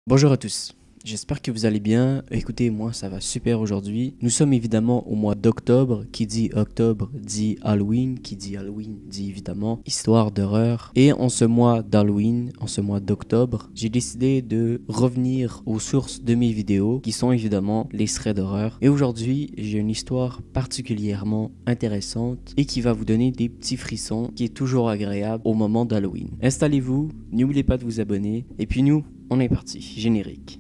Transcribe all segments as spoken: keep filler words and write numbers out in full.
Bonjour à tous, j'espère que vous allez bien. Écoutez, moi ça va super aujourd'hui. Nous sommes évidemment au mois d'octobre. Qui dit octobre dit Halloween. Qui dit Halloween dit évidemment histoire d'horreur. Et en ce mois d'Halloween, en ce mois d'octobre, j'ai décidé de revenir aux sources de mes vidéos, qui sont évidemment les threads d'horreur. Et aujourd'hui, j'ai une histoire particulièrement intéressante et qui va vous donner des petits frissons, qui est toujours agréable au moment d'Halloween. Installez-vous, n'oubliez pas de vous abonner, et puis nous, on est parti, générique.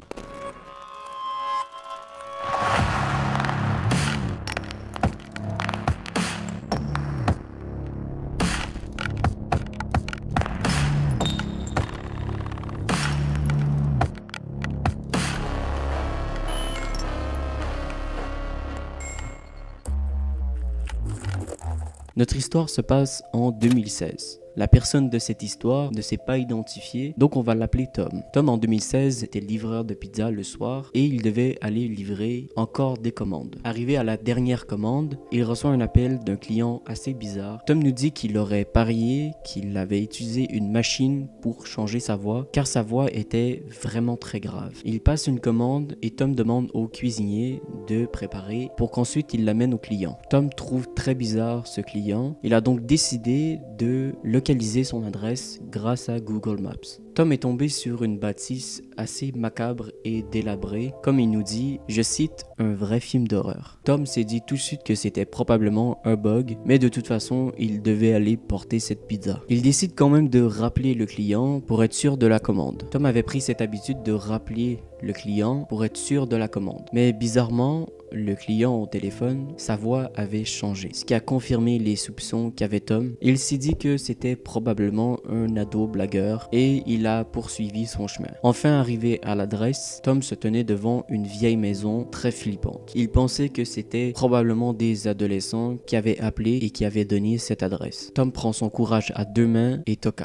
Notre histoire se passe en deux mille seize. La personne de cette histoire ne s'est pas identifiée, donc on va l'appeler Tom. Tom en deux mille seize était livreur de pizza le soir et il devait aller livrer encore des commandes. Arrivé à la dernière commande, il reçoit un appel d'un client assez bizarre. Tom nous dit qu'il aurait parié qu'il avait utilisé une machine pour changer sa voix, car sa voix était vraiment très grave. Il passe une commande et Tom demande au cuisinier de préparer pour qu'ensuite il l'amène au client. Tom trouve très bizarre ce client. Il a donc décidé de le localiser son adresse grâce à Google Maps. Tom est tombé sur une bâtisse assez macabre et délabrée, comme il nous dit, je cite, un vrai film d'horreur. Tom s'est dit tout de suite que c'était probablement un bug, mais de toute façon, il devait aller porter cette pizza. Il décide quand même de rappeler le client pour être sûr de la commande. Tom avait pris cette habitude de rappeler le client pour être sûr de la commande. Mais bizarrement, le client au téléphone, sa voix avait changé, ce qui a confirmé les soupçons qu'avait Tom. Il s'est dit que c'était probablement un ado blagueur et il a poursuivi son chemin. Enfin arrivé à l'adresse, Tom se tenait devant une vieille maison très flippante. Il pensait que c'était probablement des adolescents qui avaient appelé et qui avaient donné cette adresse. Tom prend son courage à deux mains et toqua.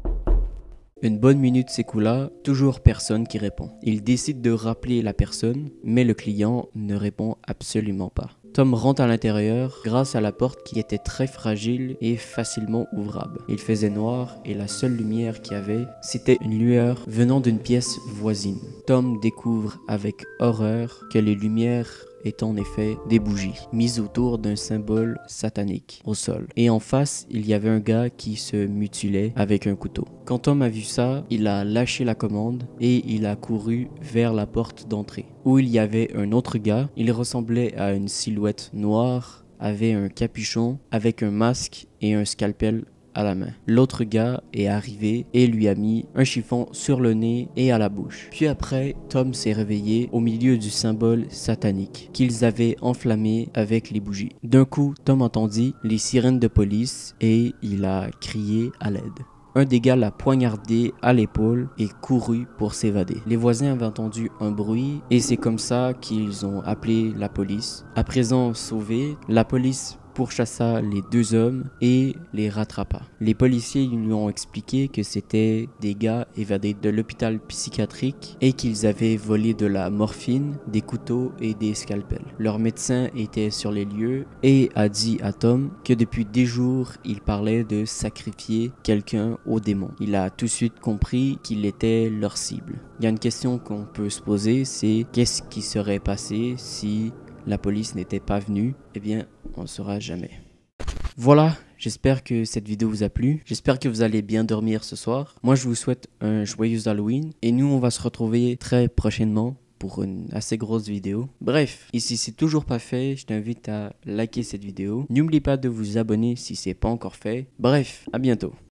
Une bonne minute s'écoula, toujours personne qui répond. Il décide de rappeler la personne, mais le client ne répond absolument pas. Tom rentre à l'intérieur grâce à la porte qui était très fragile et facilement ouvrable. Il faisait noir et la seule lumière qu'il y avait, c'était une lueur venant d'une pièce voisine. Tom découvre avec horreur que les lumières est en effet des bougies mises autour d'un symbole satanique au sol. Et en face, il y avait un gars qui se mutilait avec un couteau. Quand Tom a vu ça, il a lâché la commande et il a couru vers la porte d'entrée, où il y avait un autre gars. Il ressemblait à une silhouette noire, avait un capuchon avec un masque et un scalpel à la main. L'autre gars est arrivé et lui a mis un chiffon sur le nez et à la bouche. Puis après, Tom s'est réveillé au milieu du symbole satanique qu'ils avaient enflammé avec les bougies. D'un coup, Tom entendit les sirènes de police et il a crié à l'aide. Un des gars l'a poignardé à l'épaule et couru pour s'évader. Les voisins avaient entendu un bruit et c'est comme ça qu'ils ont appelé la police. À présent sauvés, la police pourchassa les deux hommes et les rattrapa. Les policiers lui ont expliqué que c'était des gars évadés de l'hôpital psychiatrique et qu'ils avaient volé de la morphine, des couteaux et des scalpels. Leur médecin était sur les lieux et a dit à Tom que depuis des jours, il parlait de sacrifier quelqu'un au démon. Il a tout de suite compris qu'il était leur cible. Il y a une question qu'on peut se poser, c'est qu'est-ce qui serait passé si la police n'était pas venue? Eh bien, on ne saura jamais. Voilà, j'espère que cette vidéo vous a plu. J'espère que vous allez bien dormir ce soir. Moi, je vous souhaite un joyeux Halloween. Et nous, on va se retrouver très prochainement pour une assez grosse vidéo. Bref, et si c'est toujours pas fait, je t'invite à liker cette vidéo. N'oubliez pas de vous abonner si c'est pas encore fait. Bref, à bientôt.